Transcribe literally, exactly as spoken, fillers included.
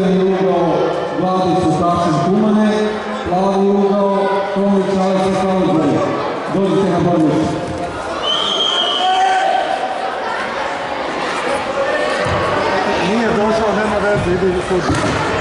crveni ugao Vladić Vukašin Kumane, plavi ugao Tomić Aleksa Kalazaj. Dođite na bornicu. Nije došao, nema veze, ide u sud.